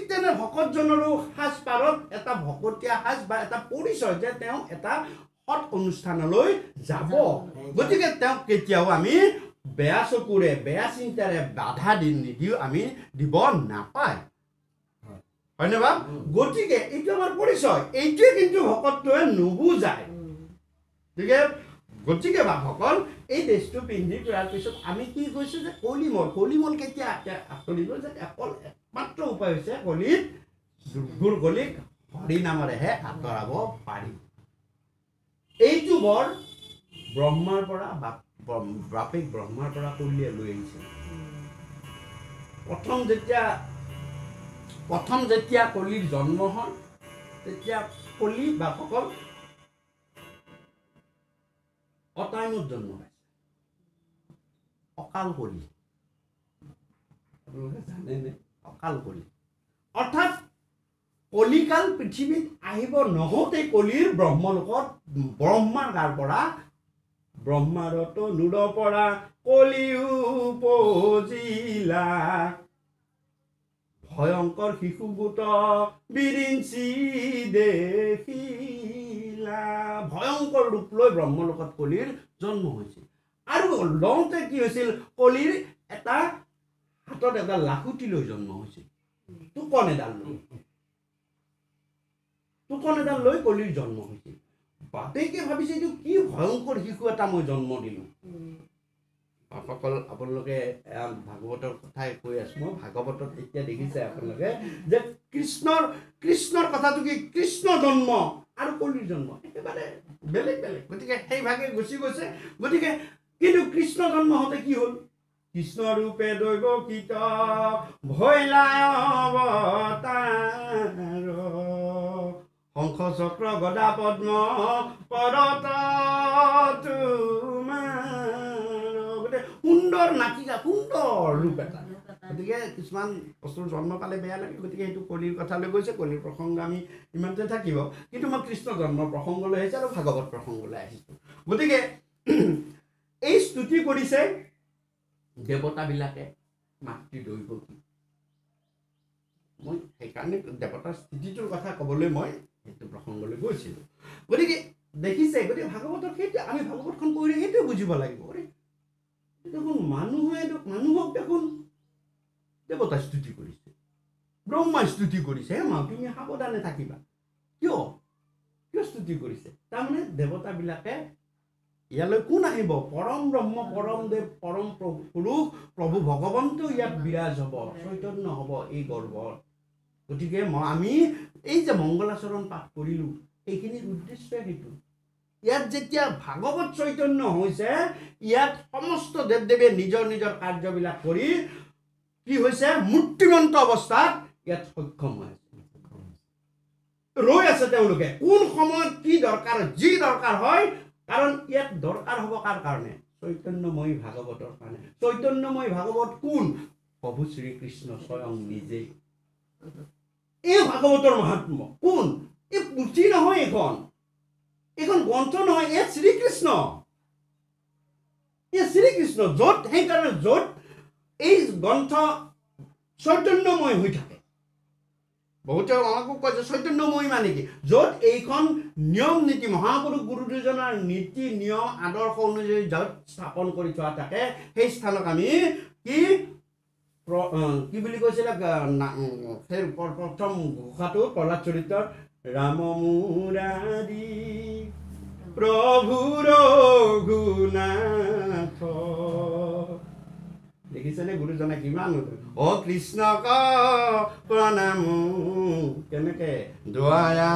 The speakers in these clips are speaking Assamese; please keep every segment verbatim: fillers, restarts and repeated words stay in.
তেনে ভকতজনৰো সাজ পাৰত এটা ভকতীয়া সাজ বা এটা পৰিচয় যে তেওঁ এটা সৎ অনুষ্ঠানলৈ যাব গতিকে তেওঁক কেতিয়াও আমি বেয়া চকুৰে বেয়া চিন্তাৰে বাধা দি নিদিও আমি দিব নাপায় হয়নে বা গতিকে এইটো আমাৰ পৰিচয় এইটোৱে কিন্তু ভকতটোৱে নুবুজায় গতিকে গতিকে বাসকল এই ড্ৰেছটো পিন্ধি কৰাৰ পিছত আমি কি কৈছোঁ যে কলিমল কলিমল কেতিয়া আঁতৰিব যে অকল একমাত্ৰ উপায় হৈছে কলিত দুৰ্গুৰ কলিক হৰি নামেৰেহে আঁতৰাব পাৰি এইটো বৰ ব্ৰহ্মাৰ পৰা বাপেক ব্ৰহ্মাৰ পৰা কলিয়ে লৈ আহিছিল প্ৰথম যেতিয়া প্ৰথম যেতিয়া কলিৰ জন্ম হয় তেতিয়া কলি বাপকৰ অটাইমত জন্ম পাইছে অকাল কলি আপোনালোকে জানেনে অকাল কলি অৰ্থাৎ কলিকাল পৃথিৱীত আহিব নহওঁতে কলিৰ ব্ৰহ্মলোকত ব্ৰহ্মাৰ গাৰ পৰা ব্ৰহ্মাৰ তনুৰ পৰা কলি উপজিলা ভয়ংকৰ শিশুগোট বিৰিঞ্চি দেখিলা ভয়ংকৰ ৰূপ লৈ ব্ৰহ্মলোকত কলিৰ জন্ম হৈছিল আৰু লওঁতে কি হৈছিল কলিৰ এটা হাতত এটা লাখুটি লৈ জন্ম হৈছিল টোকন এডাল লৈ টোকন এডাল লৈ কলিৰ জন্ম হৈছিল বাপেকে ভাবিছে এইটো কি ভয়ংকৰ শিশু এটা মই জন্ম দিলোঁ বাপসকল আপোনালোকে ভাগৱতৰ কথাই কৈ আছোঁ মই ভাগৱতত এতিয়া দেখিছে আপোনালোকে যে কৃষ্ণৰ কৃষ্ণৰ কথাটো কি কৃষ্ণ জন্ম আৰু কলিৰ জন্ম একেবাৰে বেলেগ বেলেগ গতিকে সেই ভাগে গুচি গৈছে গতিকে কিন্তু কৃষ্ণ জন্ম হওঁতে কি হ'ল কৃষ্ণ ৰূপে দৈৱকীত ভৈলাই অৱতাৰ শংখ চক্ৰ গদা পদ্ম পদত তোমাৰ সুন্দৰ নাটিকা সুন্দৰ ৰূপ এটা গতিকে কিছুমান বস্তুৰ জন্ম পালে বেয়া লাগে গতিকে সেইটো কলিৰ কথালৈ গৈছে কলিৰ প্ৰসংগ আমি ইমানতে থাকিব কিন্তু মই কৃষ্ণ জন্মৰ প্ৰসংগলৈ আহিছোঁ আৰু ভাগৱত প্ৰসংগলৈ আহিছোঁ গতিকে এই স্তুতি কৰিছে দেৱতাবিলাকে মাতৃ দৈৱকী মই সেইকাৰণে দেৱতাৰ স্থিতিটোৰ কথা ক'বলৈ মই সেইটো প্ৰসংগলৈ গৈছিলোঁ গতিকে দেখিছে গতিকে ভাগৱতৰ সেইটো আমি ভাগৱতখন পঢ়ি সেইটোৱে বুজিব লাগিব দেখোন মানুহে মানুহক দেখোন দেৱতা স্তুতি কৰিছে ব্ৰহ্মা স্তুতি কৰিছে হে মা তুমি সাৱধানে থাকিবা কিয় কিয় স্তুতি কৰিছে তাৰমানে দেৱতাবিলাকে ইয়ালৈ কোন আহিব পৰম ব্ৰহ্ম পৰম দেৱ পৰম পুৰুষ প্ৰভু ভগৱন্ত ইয়াত বিৰাজ হ'ব চৈতন্য হ'ব এই গৰ্ভত গতিকে মই আমি এই যে মংগলাচৰণ পাঠ কৰিলোঁ এইখিনিৰ উদ্দেশ্য সেইটো ইয়াত যেতিয়া ভাগৱত চৈতন্য হৈছে ইয়াত সমস্ত দেৱ দেৱে নিজৰ নিজৰ কাৰ্যবিলাক কৰি কি হৈছে মূৰ্তিমন্ত অৱস্থাত ইয়াত সক্ষম হৈ আছে ৰৈ আছে তেওঁলোকে কোন সময়ত কি দৰকাৰ যি দৰকাৰ হয় কাৰণ ইয়াত দৰকাৰ হ'ব কাৰ কাৰণে চৈতন্যময়ী ভাগৱতৰ কাৰণে চৈতন্যময়ী ভাগৱত কোন প্ৰভু শ্ৰীকৃষ্ণ স্বয়ং নিজেই এই ভাগৱতৰ মহাত্ম্য কোন এই পুথি নহয় এইখন এইখন গ্ৰন্থ নহয় এই শ্ৰীকৃষ্ণ এই শ্ৰীকৃষ্ণ য'ত সেইকাৰণে য'ত এই গ্ৰন্থ চৈতন্যময় হৈ থাকে বহুতে আমাকো কয় যে চৈতন্যময়ী মানে কি য'ত এইখন নিয়ম নীতি মহাপুৰুষ গুৰু দুজনৰ নীতি নিয়ম আদৰ্শ অনুযায়ী য'ত স্থাপন কৰি থোৱা থাকে সেই স্থানক আমি কি কি বুলি কৈছিলে সেই প্ৰথম ঘোষাটো প্ৰহ্লাদ চৰিত্ৰৰ ৰাম মুৰাৰী প্ৰভু ৰঘুনাথ দেখিছেনে গুৰুজনে কিমান অ কৃষ্ণ ক প্ৰণাম কেনেকে দোৱায়া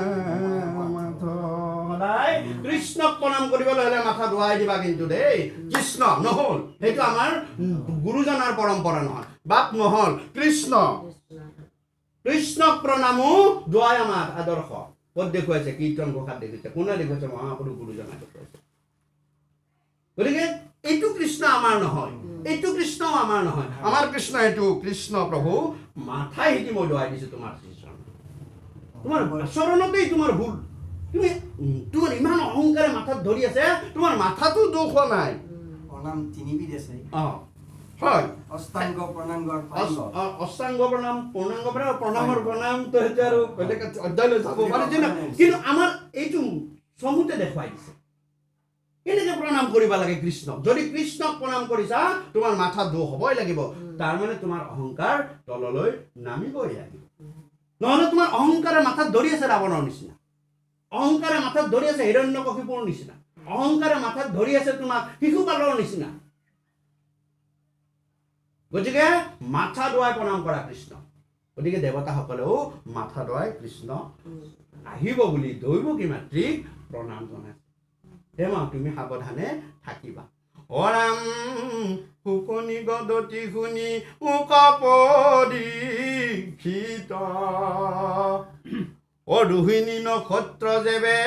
সদায় কৃষ্ণক প্ৰণাম কৰিবলৈ হ'লে মাথা দোৱাই দিবা কিন্তু দেই কৃষ্ণ নহ'ল সেইটো আমাৰ গুৰুজনাৰ পৰম্পৰা নহয় বাপ নহ'ল কৃষ্ণ কৃষ্ণক প্ৰণামো দোৱাই আমাৰ আদৰ্শ ক'ত দেখুৱাইছে কীৰ্তন ঘোষাত দেখিছে কোনে দেখুৱাইছে মহাপুৰুষ গুৰুজনা দেখুৱাইছে গতিকে এইটো কৃষ্ণ আমাৰ নহয় এইটো কৃষ্ণ আমাৰ নহয় আমাৰ কৃষ্ণ এইটো কৃষ্ণ প্ৰভু মাথাই শিকি মই দোৱাই দিছোঁ তোমাৰ শ্ৰীচৰণ তোমাৰ চৰণতেই তোমাৰ ভুল তুমি তোমাৰ ইমান অহংকাৰে মাথাত ধৰি আছে তোমাৰ মাথাটো দুখ হোৱা নাই নাম তিনিবিধ আছে অঁ হয় অষ্টাংগ প্ৰণাংগ অষ্টাংগ প্ৰণাম পূৰ্ণাংগ প্ৰণাম প্ৰণামৰ প্ৰণামটো সেইটো আৰু বেলেগ অধ্যায় লৈ যাব পাৰে যে কিন্তু আমাৰ এইটো চমুতে দেখুৱাই দিছে কেনেকে প্ৰণাম কৰিব লাগে কৃষ্ণক যদি কৃষ্ণক প্ৰণাম কৰিছা তোমাৰ মাথা দুখ হ'বই লাগিব তাৰমানে তোমাৰ অহংকাৰ তললৈ নামিবই লাগিব নহ'লে তোমাৰ অহংকাৰে মাথাত ধৰি আছে ৰাৱণৰ নিচিনা অহংকাৰে মাথাত ধৰি আছে হিৰণ্যকশিপুৰ নিচিনা অহংকাৰে মাথাত ধৰি আছে তোমাক শিশুপালৰ নিচিনা গতিকে মাথা দুৱাই প্ৰণাম কৰা কৃষ্ণ গতিকে দেৱতাসকলেও মাথা দুৱাই কৃষ্ণ আহিব বুলি দৈৱকী মাতৃক প্ৰণাম জনাইছে দেমা তুমি সাৱধানে থাকিবা অৰাম শুকনি গদতি শুনি উকপদীক্ষিত অ ৰোহিণী নক্ষত্ৰ যেবে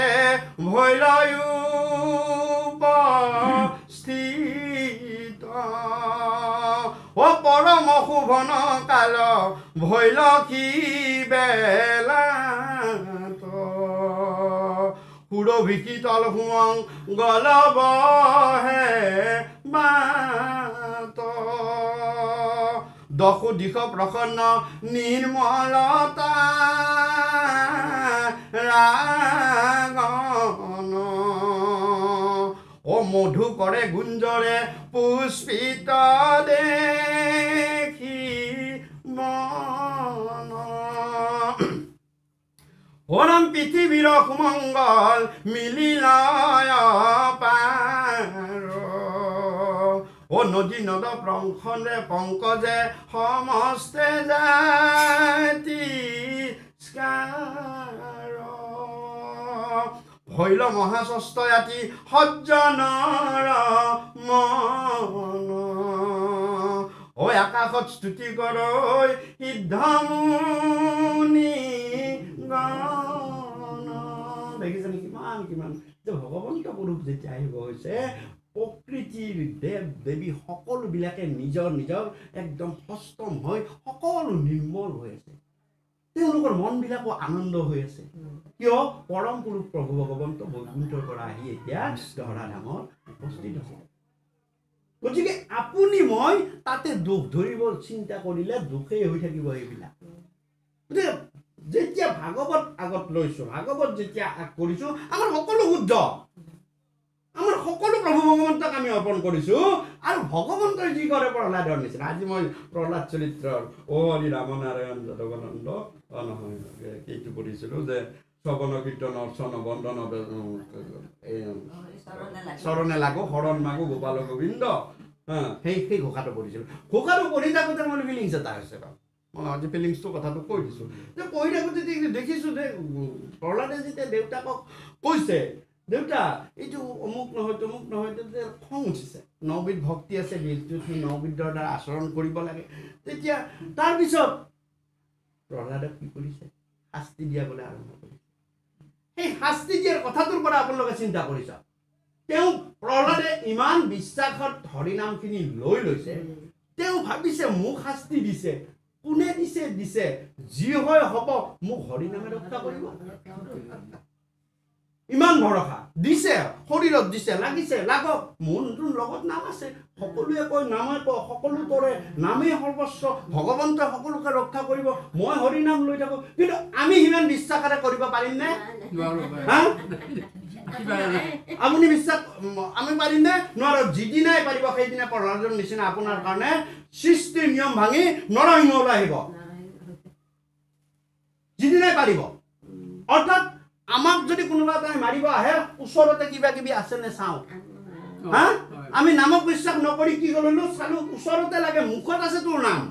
ভৈৰয়ুপস্থিত অ পৰম শোভন কাল ভৈলকী বেলাত সুৰভিশীতল সুমং গলবহে বাত দশো দিশ প্ৰসন্ন নিৰ্মলতা ৰাগন অ মধু কৰে গুঞ্জৰে পুষ্পিত দেখি মন অনাম পৃথিৱীৰ সুমংগল মিলিলয় পাৰ অ নদী নদ প্ৰংখনে পংকজে সমস্তে জাতি ভৈল মহাষষ্ঠয়াতি সজ্জনৰ মন ঐ আকাশত স্তুতি কৰৈ সিদ্ধমুনি দেখিছেনে কিমান কিমান যে ভগৱন্ত পুৰুষ যেতিয়া আহিব হৈছে প্ৰকৃতিৰ দেৱ দেৱী সকলোবিলাকে নিজৰ নিজৰ একদম সষ্টম হৈ সকলো নিৰ্মল হৈ আছে তেওঁলোকৰ মনবিলাকো আনন্দ হৈ আছে কিয় পৰম পুৰুষ প্ৰভু ভগৱন্ত বৈকুণ্ঠৰ পৰা আহি এতিয়া ধৰা ধামত উপস্থিত আছে গতিকে আপুনি মই তাতে দুখ ধৰিব চিন্তা কৰিলে দুখেই হৈ থাকিব এইবিলাক গতিকে যেতিয়া ভাগৱত আগত লৈছো ভাগৱত যেতিয়া আগ কৰিছো আমাৰ সকলো শুদ্ধ আমাৰ সকলো প্ৰভু ভগৱন্তক আমি অৰ্পণ কৰিছো আৰু ভগৱন্তই যি কৰে প্ৰহ্লাদৰ নিচিনা আজি মই প্ৰহ্লাদ চৰিত্ৰৰ অ হৰি ৰামনাৰায়ণ যাদৱানন্দ অ নহয় এইটো পঢ়িছিলো যে শ্ৰৱণ কীৰ্তন অৰ্চন বন্দন চৰণে লাগো শৰণ মাগো গোপাল গোবিন্দ হা সেই সেই ঘোষাটো পঢ়িছিলো ঘোষাটো পঢ়ি থাকোঁতে মোৰ ফিলিংছ এটা হৈছে বাৰু মই আজি ফিলিংছটো কথাটো কৈ দিছোঁ যে পঢ়ি থাকোঁতে দেখিছোঁ যে প্ৰহ্লাদে যেতিয়া দেউতাকক কৈছে দেউতা এইটো অমুক নহয় তমুক নহয় তেতিয়া খং উঠিছে নবিধ ভক্তি আছে যিটো সেই নবিধৰ দ্বাৰা আচৰণ কৰিব লাগে তেতিয়া তাৰপিছত প্ৰহ্লাদক কি কৰিছে শাস্তি দিয়াবলৈ আৰম্ভ কৰিছে সেই শাস্তি দিয়াৰ কথাটোৰ পৰা আপোনালোকে চিন্তা কৰিছে তেওঁ প্ৰহ্লাদে ইমান বিশ্বাসত হৰিনামখিনি লৈ লৈছে তেওঁ ভাবিছে মোক শাস্তি দিছে কোনে দিছে দিছে যি হয় হ'ব মোক হৰিনামে ৰক্ষা কৰিব ইমান ভৰসা দিছে শৰীৰত দিছে লাগিছে লাগক মোৰ নতুন লগত নাম আছে সকলোৱে কয় নামে কয় সকলো কৰে নামেই সৰ্বস্ব ভগৱন্তই সকলোকে ৰক্ষা কৰিব মই হৰিনাম লৈ থাকোঁ কিন্তু আমি সিমান বিশ্বাসেৰে কৰিব পাৰিম নে হা আপুনি বিশ্বাস আমি পাৰিম নে নোৱাৰো যিদিনাই পাৰিব সেইদিনা প্ৰহ্লাদৰ নিচিনা আপোনাৰ কাৰণে সৃষ্টিৰ নিয়ম ভাঙি নৰসিংহ ওলাই আহিব যিদিনাই পাৰিব অৰ্থাৎ আমাক যদি কোনোবা এটাই মাৰিব আহে ওচৰতে কিবা কিবি আছে নে চাওঁ হা আমি নামক বিশ্বাস নকৰি কি কৰিলো চালো ওচৰতে লাগে মুখত আছে তোৰ নাম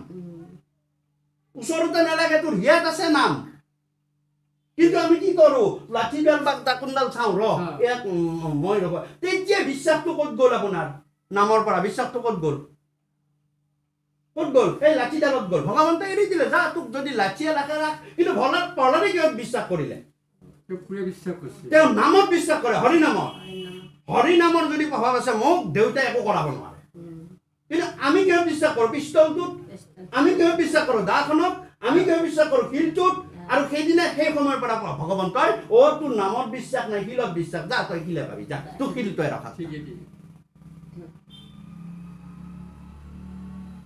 ওচৰতে নালাগে তোৰ হিয়াত আছে নাম কিন্তু আমি কি কৰো লাঠিডাল বা টাকুনডাল চাওঁ ৰ ইয়াক মই ৰ'ব তেতিয়া বিশ্বাসটো ক'ত গ'ল আপোনাৰ নামৰ পৰা বিশ্বাসটো ক'ত গ'ল ক'ত গ'ল এই লাঠিডালত গ'ল ভগৱন্তই এৰি দিলে যা তোক যদি লাঠিয়ে ৰাখে ৰাখ কিন্তু ভলত প্ৰহ্লাদে কিয় বিশ্বাস কৰিলে তেওঁ নামত বিশ্বাস কৰে হৰিনামত হৰিনামৰ যদি প্ৰভাৱ আছে মোক দেউতাই একো কৰাব নোৱাৰে কিন্তু আমি কিয় বিশ্বাস কৰোঁ পিষ্টলটোত আমি কিয় বিশ্বাস কৰোঁ দাখনত আমি কিয় বিশ্বাস কৰোঁ শিলটোত আৰু সেইদিনা সেই সময়ৰ পৰা ভগৱন্তই অ তোৰ নামত বিশ্বাস নাই শিলত বিশ্বাস যা তই শিলে পাবি যা তোক শিল তই ৰখা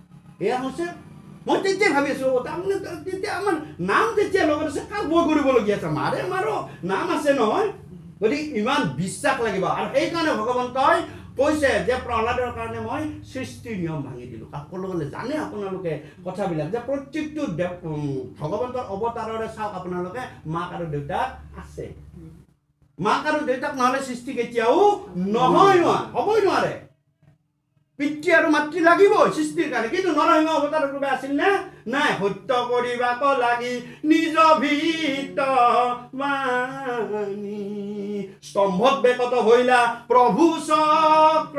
এয়া হৈছে মই তেতিয়া ভাবি আছোঁ তাৰমানে তেতিয়া আমাৰ নাম তেতিয়া লগত আছে কাক বৈ কৰিবলগীয়া আছে মাৰে আমাৰো নাম আছে নহয় গতিকে ইমান বিশ্বাস লাগিব আৰু সেইকাৰণে ভগৱন্তই কৈছে যে প্ৰহ্লাদৰ কাৰণে মই সৃষ্টিৰ নিয়ম ভাঙি দিলোঁ সকলোৱে জানে আপোনালোকে কথাবিলাক যে প্ৰত্যেকটো ভগৱন্তৰ অৱতাৰৰে চাওক আপোনালোকে মাক আৰু দেউতাক আছে মাক আৰু দেউতাক নহ'লে সৃষ্টি কেতিয়াও নহয় হ'বই নোৱাৰে পিতৃ আৰু মাতৃ লাগিবই সৃষ্টিৰ কাৰণে কিন্তু নৰসিংহ অৱতাৰৰ কোনোবা আছিল নে নাই সত্য কৰিবাক লাগি নিজ ভিত বাণী স্তম্ভত বেকত হইলা প্ৰভু চক্ৰ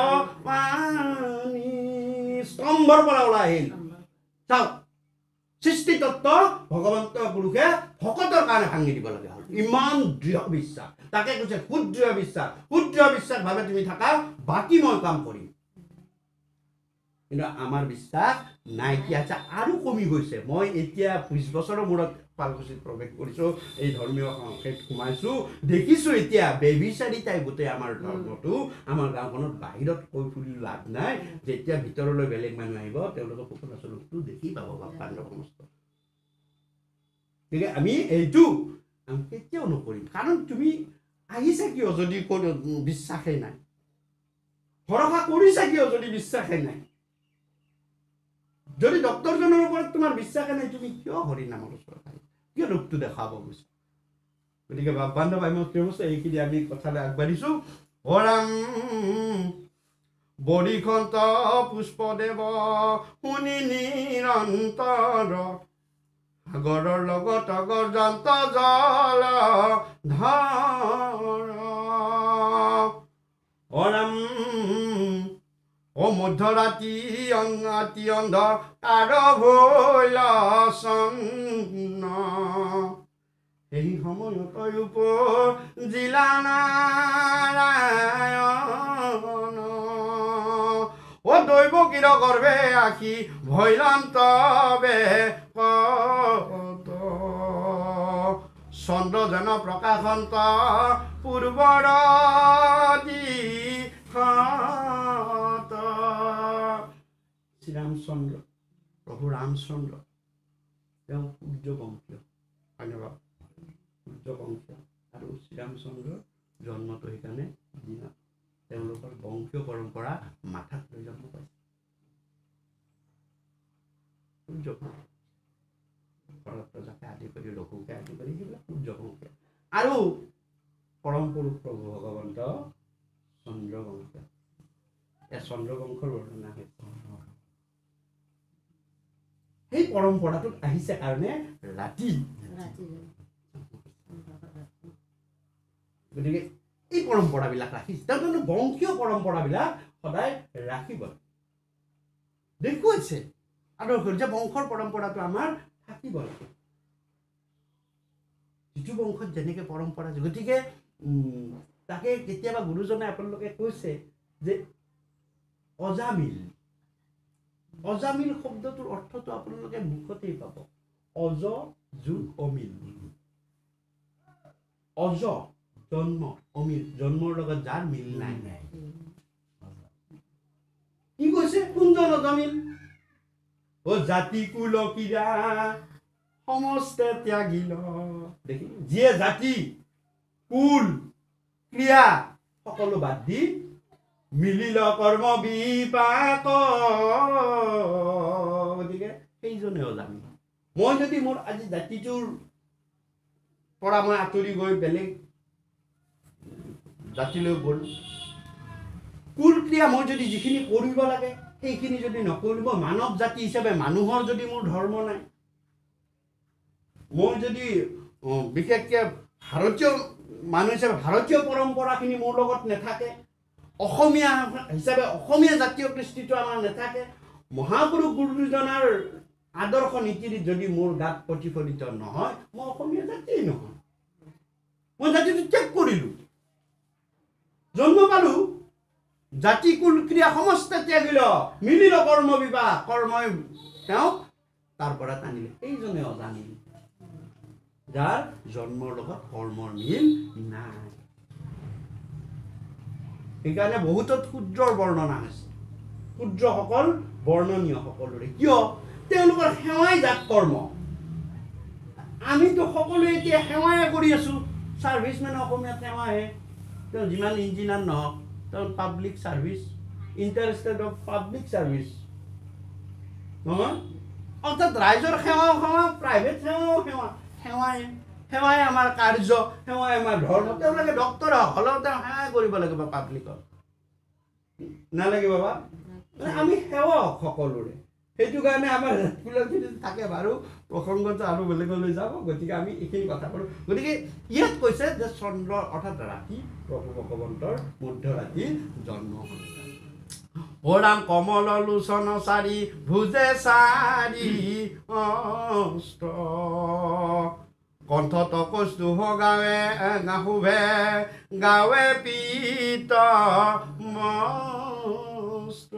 বাণী স্তম্ভৰ পৰা ওলাই আহিল চাওক সৃষ্টি তত্ত্ব ভগৱন্ত পুৰুষে ভকতৰ কাৰণে ভাঙি দিব লাগে হ'ল ইমান দৃঢ় বিশ্বাস তাকে কৈছে সুদৃঢ় বিশ্বাস সুদৃঢ় বিশ্বাস ভাৱে তুমি থাকা বাকী মই কাম কৰিম কিন্তু আমাৰ বিশ্বাস নাইকিয়া আছে আৰু কমি গৈছে মই এতিয়া বিশ বছৰৰ মূৰত শুৱালকুছিত প্ৰৱেশ কৰিছোঁ এই ধৰ্মীয় সংস্কৃতিত সোমাইছোঁ দেখিছোঁ এতিয়া বেবিচাৰিতাই গোটেই আমাৰ ধৰ্মটো আমাৰ গাঁওখনত বাহিৰত কৈ ফুৰি লাভ নাই যেতিয়া ভিতৰলৈ বেলেগ মানুহ আহিব তেওঁলোকে সকলো স্বৰূপটো দেখি পাব বাপাণ্ড সমস্ত গতিকে আমি এইটো আমি কেতিয়াও নকৰিম কাৰণ তুমি আহিছা কিয় যদি বিশ্বাসেই নাই ভৰসা কৰিছা কিয় যদি বিশ্বাসেই নাই যদি ডক্তৰজনৰ ওপৰত তোমাৰ বিশ্বাসে নাই তুমি কিয় হৰি নামৰ ওচৰত আহি কিয় ৰূপটো দেখাব গৈছা গতিকে বান্ধৱ ভাই মই কৈছোঁ এইখিনি আমি কথালৈ আগবাঢ়িছোঁ হৰাম বৰিখন্ত পুষ্পদেৱ শুনি নিৰন্তৰ সাগৰৰ লগত গৰ্জন্ত জল ধৰ হৰাম ও মধ্যৰাতি অতি অন্ধ কাৰ ভৈল চন্ন সেই সময়ত উপজিলা নাৰায়ণ ও দৈৱ কিৰ গৰ্ভে আখি ভৈলন্ত বে চন্দ্ৰ জন প্ৰকাশন্ত পূৰ্বৰ শ্ৰীৰামচন্দ্ৰ প্ৰভু ৰামচন্দ্ৰ তেওঁ সূৰ্যবংশীয় ধন্যবাদ সূৰ্যবংশীয় আৰু শ্ৰীৰামচন্দ্ৰৰ জন্মটো সেইকাৰণে দিনত তেওঁলোকৰ বংশীয় পৰম্পৰা মাথাত লৈ জন্ম পাইছে সূৰ্যবংশীয় আদি কৰি লঘুকে আদি কৰি সেইবিলাক সূৰ্যবংশীয় আৰু পৰম পুৰুষ প্ৰভু ভগৱন্ত চন্দ্ৰবংশীয় এই চন্দ্ৰবংশৰ বৰ্ণনা হৈছে সেই পৰম্পৰাটোত আহিছে কাৰণে ৰাতি গতিকে এই পৰম্পৰাবিলাক ৰাখিছে তাৰমানে বংশীয় পৰম্পৰাবিলাক সদায় ৰাখিব দেখুৱাইছে আদৰ্শ যে বংশৰ পৰম্পৰাটো আমাৰ থাকিব লাগে যিটো বংশত যেনেকে পৰম্পৰা আছে গতিকে তাকে কেতিয়াবা গুৰুজনে আপোনালোকে কৈছে যে অজামিল অজামিল শব্দটোৰ অৰ্থটো আপোনালোকে মুখতেই পাব অজ যোগ অমিল অজ জন্ম অমিল জন্মৰ লগত যাৰ মিল নাই নাই কি কৈছে কোনজন অজামিল ও জাতি কুল কিৰা সমস্তে ত্যাগিল দেখি যিয়ে জাতি কুল ক্ৰিয়া সকলো বাদ দি মিলিল কৰ্ম বিপাক গতিকে সেইজনে অজামিল মই যদি মোৰ আজি জাতিটোৰ পৰা মই আঁতৰি গৈ বেলেগ জাতিলৈ গ'লো কুল ক্ৰিয়া মই যদি যিখিনি কৰিব লাগে সেইখিনি যদি নকৰিব মানৱ জাতি হিচাপে মানুহৰ যদি মোৰ ধৰ্ম নাই মই যদি বিশেষকৈ ভাৰতীয় মানুহ হিচাপে ভাৰতীয় পৰম্পৰাখিনি মোৰ লগত নাথাকে অসমীয়া হিচাপে অসমীয়া জাতীয় কৃষ্টিটো আমাৰ নাথাকে মহাপুৰুষ গুৰুজনাৰ আদৰ্শ নীতি যদি মোৰ গাত প্ৰতিফলিত নহয় মই অসমীয়া জাতিয়েই নহয় মই জাতিটো ত্যাগ কৰিলোঁ জন্ম পালোঁ জাতি কুল ক্ৰিয়া সমস্ত ত্যাগিল মিলিল কৰ্ম বিপাক কৰ্মই তেওঁক তাৰ পৰা টানিলে এইজনে অজানিল যাৰ জন্মৰ লগত কৰ্মৰ মিল নাই সেইকাৰণে বহুতত ক্ষুদ্ৰৰ বৰ্ণনা হৈছে ক্ষুদ্ৰসকল বৰ্ণনীয় সকলোৰে কিয় তেওঁলোকৰ সেৱাই জাত কৰ্ম আমিতো সকলোৱে এতিয়া সেৱাই কৰি আছোঁ ছাৰ্ভিচ মানে অসমীয়াত সেৱাহে তেওঁ যিমান ইঞ্জিনিয়াৰ নহওক তেওঁ public service interested of public service নহয় অৰ্থাৎ ৰাইজৰ সেৱাও সেৱা প্ৰাইভেট সেৱাও সেৱা সেৱাই সেৱাই আমাৰ কাৰ্য সেৱাই আমাৰ ধৰ্ম তেওঁলোকে ডক্তৰ হ'লেও তেওঁ সেৱাই কৰিব লাগিব পাব্লিকত নালাগে বাবা আমি সেৱক সকলোৰে সেইটো কাৰণে আমাৰ জাতিবিলাক যদি থাকে বাৰু প্ৰসংগটো আৰু বেলেগলৈ যাব গতিকে আমি এইখিনি কথা কৰোঁ গতিকে ইয়াত কৈছে যে চন্দ্ৰ অৰ্থাৎ ৰাতি প্ৰভু ভগৱন্তৰ মধ্যৰাতি জন্ম হ'ল ওৰাম কমল লোচন চাৰি ভুজে চাৰি অস্ত্ৰ কণ্ঠত কৌস্তুভ গাৱে গাহুভে গাৱে পীত মস্ত্ৰ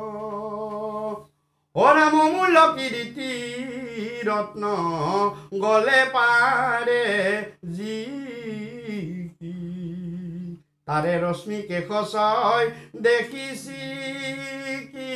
ওৰাম অমূল্য কীৰ্তি ৰত্ন গলে পাৰে যি তাৰে ৰশ্মি কেশ ছয় দেখিছি কি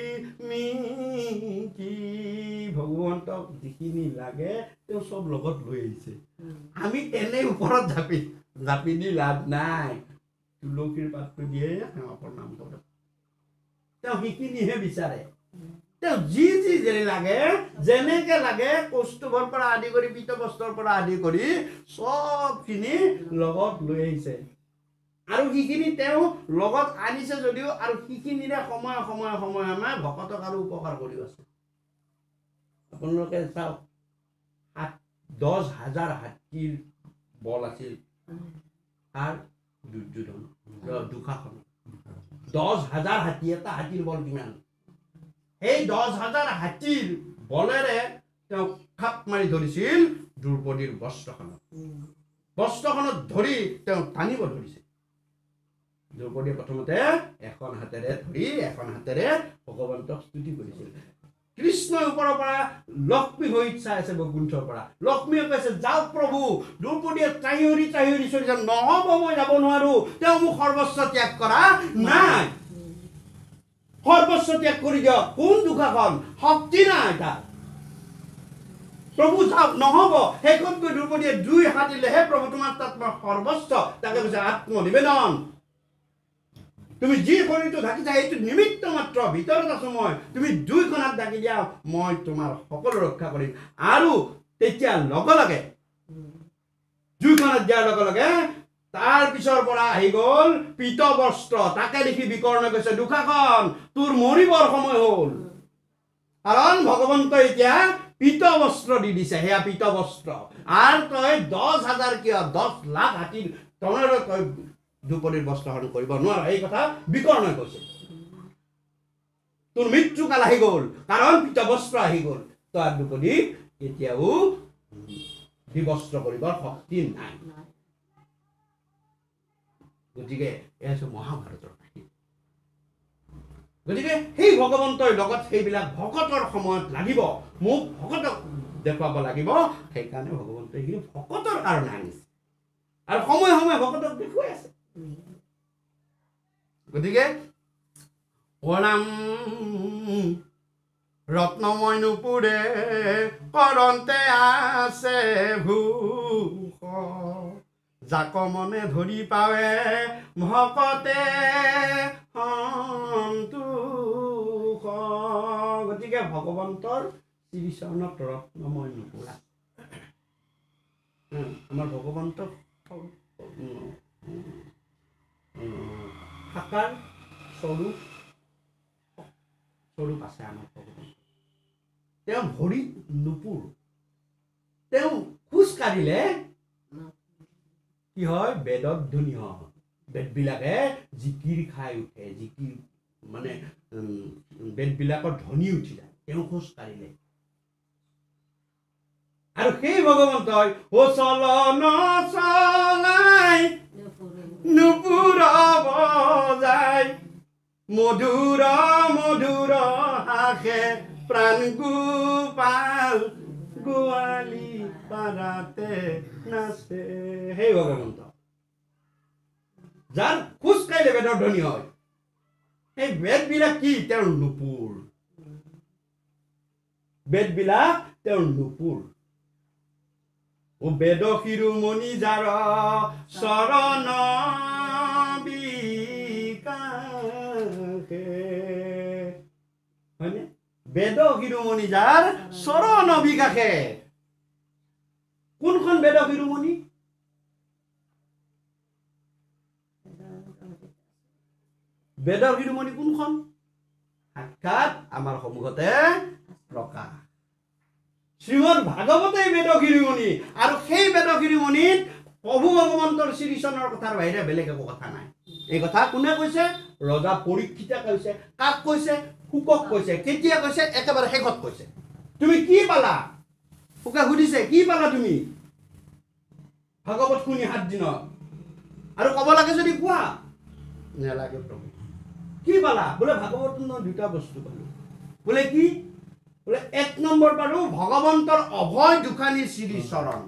মিকি ভগৱন্তক যিখিনি লাগে তেওঁ চব লগত লৈ আহিছে আমি এনেই ওপৰত জাপি জাপি দি লাভ নাই তুলসীৰ পাতটো দিয়ে সেৱা প্ৰণাম কৰে তেওঁ সেইখিনিহে বিচাৰে তেওঁ যি যি যেনে লাগে যেনেকে লাগে কৌস্তুভৰ পৰা আদি কৰি পীতবস্ত্ৰৰ পৰা আদি কৰি চবখিনি লগত লৈ আহিছে আৰু সেইখিনি তেওঁ লগত আনিছে যদিও আৰু সেইখিনিৰে সময় সময় সময় আমাৰ ভকতক আৰু উপকাৰ কৰি আছে আপোনালোকে চাওক দহ হাজাৰ হাতীৰ বল আছিল আৰু দুৰ্যোধন দুশাসন দহ হাজাৰ হাতী এটা হাতীৰ বল কিমান সেই দহ হাজাৰ হাতীৰ বলেৰে তেওঁ খাপ মাৰি ধৰিছিল দ্ৰৌপদীৰ বস্ত্ৰখনত বস্ত্ৰখনত ধৰি তেওঁ টানিব ধৰিছিল দ্ৰৌপদীয়ে প্ৰথমতে এখন হাতেৰে ধৰি এখন হাতেৰে ভগৱন্তক স্তুতি কৰিছিল কৃষ্ণৰ ওপৰৰ পৰা লক্ষ্মী হৈ চাই আছে বৈকুণ্ঠৰ পৰা লক্ষ্মীয়ে কৈছে যাওক প্ৰভু দ্ৰৌপদীয়ে ত্ৰাহিয়ৰি ত্ৰাহিয়ৰি চলিছে নহ'ব মই যাব নোৱাৰো তেওঁ মোক সৰ্বস্ব ত্যাগ কৰা নাই সৰ্বস্ব ত্যাগ কৰি দিয়ক কোন দুখাখন শক্তি নাই তাৰ প্ৰভু যাওক নহ'ব শেষত গৈ দ্ৰৌপদীয়ে দুই হাত দিলেহে প্ৰভু তোমাৰ তাত মই সৰ্বস্ব তাকে কৈছে আত্মনিবেদন তুমি যি শৰীৰটো ঢাকিছা এইটো নিমিত্ত মাত্ৰ ভিতৰত আছো মই তুমি দুইখন হাত ঢাকি দিয়া মই তোমাৰ সকলো ৰক্ষা কৰিম আৰু তেতিয়া লগে লগে দুইখন হাত দিয়াৰ লগে লগে তাৰ পিছৰ পৰা আহি গ'ল পীত বস্ত্ৰ তাকে দেখি বিকৰ্ণে কৈছে দুখাখন তোৰ মৰিবৰ সময় হ'ল কাৰণ ভগৱন্ত এতিয়া পীত বস্ত্ৰ দি দিছে সেয়া পীত বস্ত্ৰ আৰু তই দহ হাজাৰ কিয় দহ লাখ হাতীৰ টনেৰে তই দ্ৰৌপদীৰ বস্ত্ৰহৰণ কৰিব নোৱাৰ এই কথা বিকৰ্ণই কৈছে তোৰ মৃত্যুকাল আহি গ'ল কাৰণ পীত বস্ত্ৰ আহি গ'ল তই দ্ৰৌপদীক এতিয়াও বিবস্ত্ৰ কৰিবৰ শক্তি নাই গতিকে এয়া হৈছে মহাভাৰতৰ কাহিনী গতিকে সেই ভগৱন্তই লগত সেইবিলাক ভকতৰ সময়ত লাগিব মোক ভকতক দেখুৱাব লাগিব সেইকাৰণে ভগৱন্তই সেইখিনি ভকতৰ কাৰণে আনিছে আৰু সময়ে সময়ে ভকতক দেখুৱাই আছে গতিকে ওৰাম ৰত্নময় নুপুৰে কৰন্তে আছে ভূষ যাক মনে ধৰি পাৱে ভকতে সন্তোষ গতিকে ভগৱন্তৰ শ্ৰীচৰণত ৰত্নময় নুপুৰা আমাৰ ভগৱন্তক সাকাৰ স্বৰূপ স্বৰূপ আছে আমাৰ ভগৱন্ত তেওঁ ভৰিত নুপুৰ তেওঁ খোজ কাঢ়িলে কি হয় বেদত ধ্বনি হয় বেদবিলাকে জিকিৰ খাই উঠে জিকিৰ মানে বেদবিলাকৰ ধ্বনি উঠি যায় তেওঁ খোজ কাঢ়িলে আৰু সেই ভগৱন্তই ও চল নচলাই নুপুৰ বজাই মধুৰ মধুৰ হাসে প্ৰাণ গোপাল গোৱালি পাৰাতে নাচে সেই ভগৱন্ত যাৰ খোজ কাঢ়িলে বেদৰ ধ্বনি হয় সেই বেদবিলাক কি তেওঁৰ নুপুৰ বেদবিলাক তেওঁৰ নুপুৰ ও বেদ শিৰোমণি যাৰ চৰণ বিকাশে হয়নে বেদ শিৰোমণি যাৰ চৰণ বিকাশে কোনখন বেদ শিৰোমণি বেদ শিৰোমণি কোনখন সাক্ষাৎ আমাৰ সন্মুখতে প্ৰকাশ শ্ৰীমদ ভাগৱতে বেদ শিৰোমণি আৰু সেই বেদ শিৰোমণিত প্ৰভু ভগৱন্তৰ শ্ৰীচৰণৰ কথাৰ বাহিৰে বেলেগ একো কথা নাই এই কথা কোনে কৈছে ৰজা পৰীক্ষিতে কৈছে কাক কৈছে শুকক কৈছে কেতিয়া কৈছে একেবাৰে শেষত কৈছে তুমি কি পালা শুকে সুধিছে কি পালা তুমি ভাগৱত শুনি সাত দিনত আৰু ক'ব লাগে যদি কোৱা নেলাগে প্ৰভু কি পালা বোলে ভাগৱত দুটা বস্তু পালো বোলে কি বোলে এক নম্বৰ পালো ভগৱন্তৰ অভয় দুখানী শ্ৰীচৰণ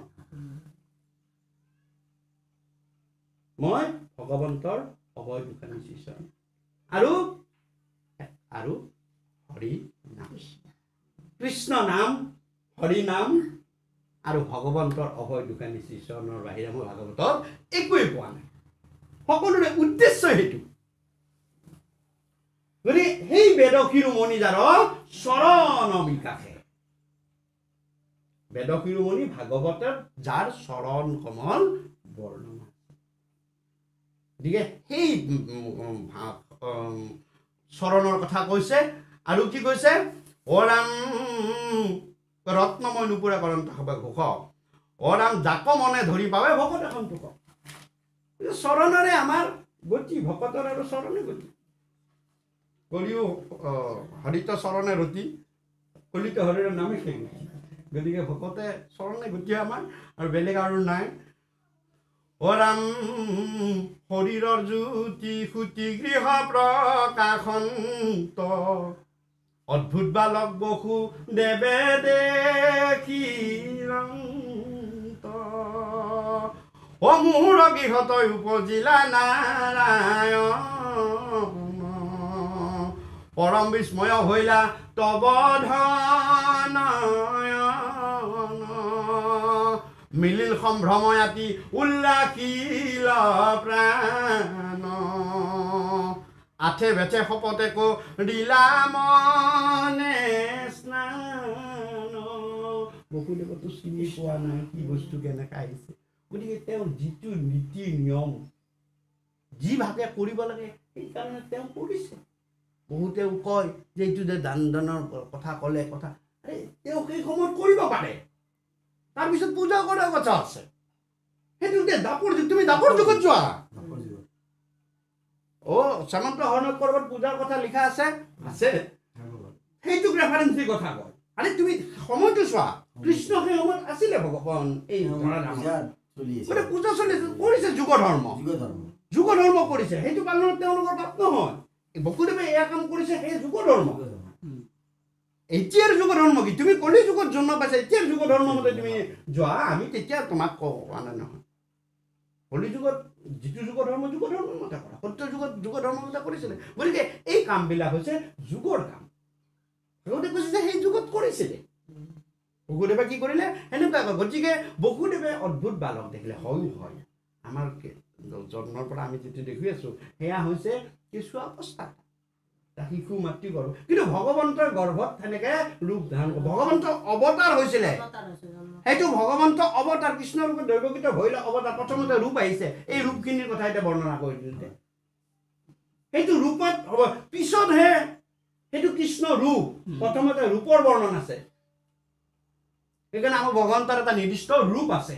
মই ভগৱন্তৰ অভয় দুখানী শ্ৰীচৰণ আৰু আৰু হৰি নাম কৃষ্ণ নাম হৰি নাম আৰু ভগৱন্তৰ অভয় দুখানী শ্ৰীচৰণৰ বাহিৰে মই ভাগৱতত একোৱেই পোৱা নাই সকলোৰে উদ্দেশ্য সেইটো গতিকে সেই বেদ শিৰোমণি যাৰ চৰণ বিকাশে বেদ শিৰোমণি ভাগৱতৰ যাৰ চৰণ কমল বৰ্ণনা গতিকে সেই চৰণৰ কথা কৈছে আৰু কি কৈছে অ ৰাম ৰত্নময় নুপুৰা কৰন্ত হবে ঘোষ অ ৰাম জাক মনে ধৰি পাবে ভকত এখন তোক চৰণৰে আমাৰ গতি ভকতৰ আৰু চৰণে গতি কলিও হৰিত চৰণে ৰতি কলিত হৰিৰ নামে সেই গতিকে ভকতে চৰণে গতি আমাৰ আৰু বেলেগ আৰু নাই অ ৰাম শৰীৰৰ জ্যোতি সুতি গৃহ প্ৰকাশন্ত অদ্ভুত বালক বসু দেৱে দেখি অ মোৰ গৃহত উপজিলা নাৰায়ণ পৰম বিস্ময় হইলা তব ধনয়ন মিলিল সম্ভ্ৰময়াতি উল্লাসিল প্ৰাণ আঠে বেঠে শপতে কৰিলা মনে স্নান বসুদেৱতো চিনি পোৱা নাই কি বস্তু কেনেকৈ আহিছে গতিকে তেওঁৰ যিটো নীতি নিয়ম যিভাৱে কৰিব লাগে সেইকাৰণে তেওঁ কৰিছে বহুতেও কয় যে এইটো যে দান দানৰ কথা ক'লে কথা তেওঁ সেই সময়ত কৰিব পাৰে তাৰপিছত পূজা কৰাৰ কথা আছে সেইটো দাপৰ যুগ তুমি দাপৰ যুগত যোৱা অ শ্যামন্ত হৰণত ক'ৰবাত পূজাৰ কথা লিখা আছে আছে সেইটোক ৰেফাৰেঞ্চ দি কথা কয় আৰে তুমি সময়টো চোৱা কৃষ্ণ সেই সময়ত আছিলে ভগৱান এই পূজা চলি কৰিছে যুগ ধৰ্ম যুগ ধৰ্ম কৰিছে সেইটো কাৰণত তেওঁলোকৰ পাপ নহয় বসুদেৱে এয়া কাম কৰিছে সেই যুগ ধৰ্ম এতিয়াৰ যুগ ধৰ্ম কি তুমি কলি যুগত জন্ম পাইছা এতিয়াৰ যুগ ধৰ্ম মতে তুমি যোৱা আমি তেতিয়া তোমাক কোৱা নাই নহয় কলি যুগত যিটো যুগ ধৰ্ম যুগ ধৰ্মৰ মতে কৰা সত্য যুগত যুগ ধৰ্মৰ মতে কৰিছিলে গতিকে এই কামবিলাক হৈছে যুগৰ কাম ভগৱতে কৈছে যে সেই যুগত কৰিছিলে বসুদেৱে কি কৰিলে সেনেকুৱা গতিকে বসুদেৱে অদ্ভুত বালক দেখিলে হয়ো হয় আমাৰ জন্মৰ পৰা আমি যিটো দেখি আছো সেয়া হৈছে কেঁচুৱা অৱস্থা শিশু মাতৃ গৰ্ভ কিন্তু ভগৱন্তৰ গৰ্ভত সেনেকে ৰূপ ধাৰণ ভগৱন্তৰ অৱতাৰ হৈছিলে সেইটো ভগৱন্ত অৱতাৰ কৃষ্ণ ৰূপে দৈৱকৃত হৈলে অৱতাৰ প্ৰথমতে ৰূপ আহিছে এই ৰূপখিনিৰ কথা এতিয়া বৰ্ণনা কৰি দিওঁতে সেইটো ৰূপত হ'ব পিছতহে সেইটো কৃষ্ণ ৰূপ প্ৰথমতে ৰূপৰ বৰ্ণন আছে সেইকাৰণে আমাৰ ভগৱন্তৰ এটা নিৰ্দিষ্ট ৰূপ আছে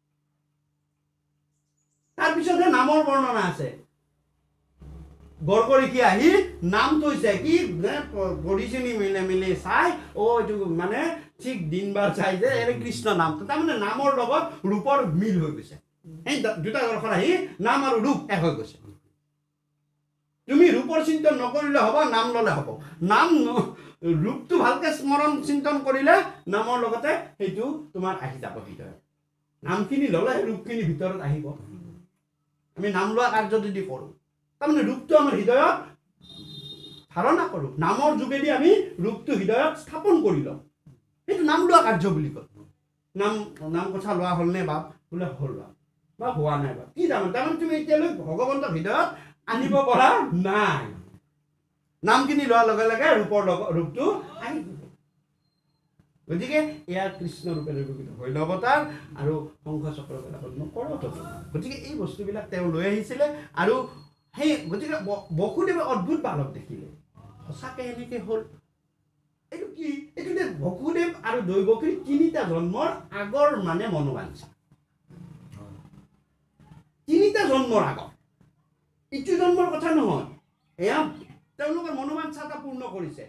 তাৰপিছতহে নামৰ বৰ্ণনা আছে গড়গড়িকি আহি নাম থৈছে কি পঢ়িছিনি মিলে মিলি চাই অ এইটো মানে ঠিক দিন বাৰ চাই যে এনে কৃষ্ণ নাম তাৰমানে নামৰ লগত ৰূপৰ মিল হৈ গৈছে সেই দুটা গড়খন আহি নাম আৰু ৰূপ এক হৈ গৈছে তুমি ৰূপৰ চিন্তন নকৰিলে হ'ব নাম ল'লে হ'ব নাম ৰূপটো ভালকে স্মৰণ চিন্তন কৰিলে নামৰ লগতে সেইটো তোমাৰ আহি যাব ভিতৰত নামখিনি ল'লে ৰূপখিনি ভিতৰত আহিব আমি নাম লোৱা কাৰ্য যদি কৰোঁ তাৰমানে ৰূপটো আমাৰ হৃদয়ত ধাৰণা কৰোঁ, নামৰ যোগেদি আমি ৰূপটো হৃদয়ত স্থাপন কৰি লওঁ। সেইটো নাম লোৱা কাৰ্য বুলি কয়। নাম নাম কথা লোৱা হ'লনে বাপ? বোলে হ'ল বাপ বা হোৱা নাই বাপ। কি তাৰমানে? তাৰমানে তুমি এতিয়ালৈ ভগৱন্তক হৃদয়ত আনিব পৰা নাই। নামখিনি লোৱাৰ লগে লগে ৰূপৰ লগ ৰূপটো আহি যাব। গতিকে এয়া কৃষ্ণ ৰূপে নিৰূপিত শৈলৱতাৰ আৰু শংখ চক্ৰ গদাপদ্ম কৰতল। গতিকে এই বস্তুবিলাক তেওঁ লৈ আহিছিলে আৰু সেই গতিকে বসুদেৱে অদ্ভুত বালক দেখিলে। সঁচাকৈ এনেকৈ হ'ল। এইটো কি? এইটো যে বসুদেৱ আৰু দৈৱকীৰ তিনিটা জন্মৰ আগৰ মানে মনোবাঞ্ছা। তিনিটা জন্মৰ আগত, ইটো জন্মৰ কথা নহয়। এয়া তেওঁলোকৰ মনোবাঞ্ছা এটা পূৰ্ণ কৰিছে।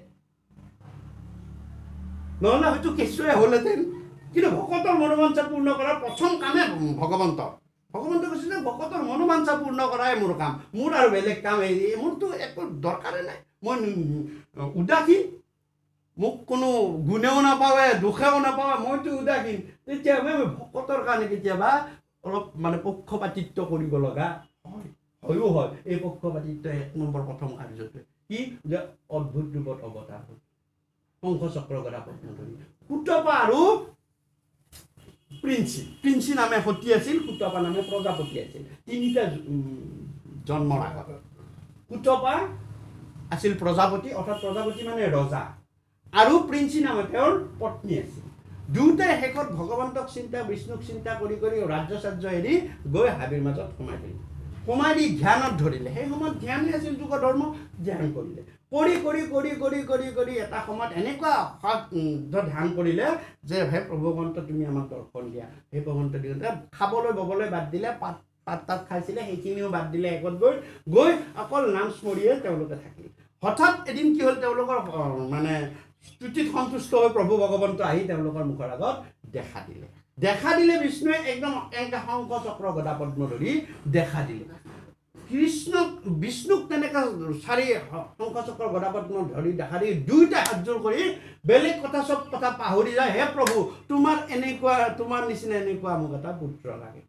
নহ'লে হয়তো কেঁচুৱাই হ'লহেঁতেন, কিন্তু ভকতৰ মনোবাঞ্ছা পূৰ্ণ কৰাৰ প্ৰথম কামে ভগৱন্ত ভগৱন্ত কৈছে যে ভকতৰ মনোবাঞ্ছা পূৰ্ণ কৰাই মোৰ কাম, মোৰ আৰু বেলেগ কাম এই মোৰতো একো দৰকাৰে নাই। মই উদাসীন, মোক কোনো গুণেও নাপাৱে দুখেও নাপাৱে, মইতো উদাসীন। তেতিয়া মই ভকতৰ কাৰণে কেতিয়াবা অলপ মানে পক্ষপাতিত্ব কৰিব লগা হয়, হয়ো হয়। এই পক্ষপাতিত্ব এক নম্বৰ প্ৰথম কাৰ্যটোৱে কি যে অদ্ভুত ৰূপত অৱতাৰ হ'ল। শংখ চক্ৰ গদা পদ্ম ধৰি সুতপা আৰু প্ৰিন্সি প্ৰিন্সি নামে সতী আছিল, সুতপা নামে প্ৰজাপতি আছিল। তিনিটা জন্মৰ আগত সুতপা আছিল প্ৰজাপতি, অৰ্থাৎ প্ৰজাপতি মানে ৰজা, আৰু প্ৰিন্সি নামে তেওঁৰ পত্নী আছিল। দুয়োটাই শেষত ভগৱন্তক চিন্তা বিষ্ণুক চিন্তা কৰি কৰি ৰাজ্য চাৰ্য এৰি গৈ হাবিৰ মাজত সোমাই দিলে। সোমাই দি ধ্যানত ধৰিলে। সেই সময়ত ধ্যানেই আছিল যুগ ধৰ্ম। ধ্যান কৰিলে, কৰি কৰি কৰি কৰি কৰি কৰি এটা সময়ত এনেকুৱা ধ্যান কৰিলে যে হে প্ৰভুৱন্ত তুমি আমাক দৰ্শন দিয়া, হে প্ৰভুৱন্ত দিওঁতে খাবলৈ ববলৈ বাদ দিলে, পাত পাত তাত খাইছিলে সেইখিনিও বাদ দিলে। শেষত গৈ গৈ অকল নাম স্মৰিয়ে তেওঁলোকে থাকিল। হঠাৎ এদিন কি হ'ল, তেওঁলোকৰ মানে স্তুতিত সন্তুষ্ট হৈ প্ৰভু ভগৱন্ত আহি তেওঁলোকৰ মুখৰ আগত দেখা দিলে। দেখা দিলে বিষ্ণুৱে একদম এনেকৈ শংখ চক্ৰ গদা পদ্ম ধৰি দেখা দিলে। কৃষ্ণক বিষ্ণুক তেনেকৈ চাৰি শংখ চক্ৰ গদা পদ্ম ধৰি দেখা দি দুয়োটাই হাতযোৰ কৰি বেলেগ কথা চব কথা পাহৰি যায়। হে প্ৰভু, তোমাৰ এনেকুৱা তোমাৰ নিচিনা এনেকুৱা মোক এটা পুত্ৰ লাগে।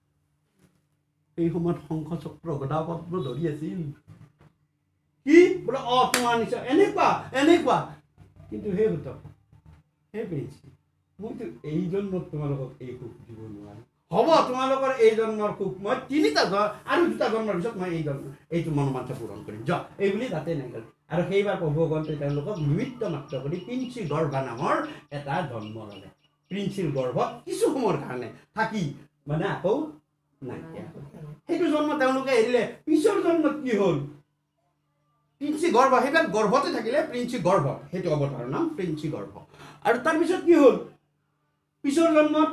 এই সময়ত শংখ চক্ৰ গদা পদ্ম ধৰি আছিল। কি বোলে অ তোমাৰ নিচিনা এনেকুৱা এনেকুৱা, কিন্তু সেই হত সেই পেয়েছি মইতো এই জন্মত তোমালোকক এই সুখ দিব নোৱাৰো। হ'ব তোমালোকৰ এই জন্মৰ সুখ মই তিনিটা আৰু দুটা জন্মৰ পিছত মই এই জন্ম এইটো মনোবাঞ্ছা পূৰণ কৰিম যা এই বুলি তাতে নাগল। আৰু সেইবাৰ প্ৰভু ভগৱন্তই তেওঁলোকক নিমিত্ত মাত্ৰ কৰি প্ৰিন্সি গৰ্ভা নামৰ এটা জন্ম ল'লে। প্ৰিন্সিৰ গৰ্ভত কিছু সময়ৰ কাৰণে থাকি মানে আকৌ নাইকিয়া হ'ল। সেইটো জন্ম তেওঁলোকে এৰিলে। পিছৰ জন্মত কি হ'ল? প্ৰিন্সি গৰ্ভ, সেইবিলাক গৰ্ভতে থাকিলে প্ৰিন্সি গৰ্ভ, সেইটো অৱতাৰৰ নাম প্ৰিন্সি গৰ্ভ। আৰু তাৰপিছত কি হ'ল? পিছৰ জন্মত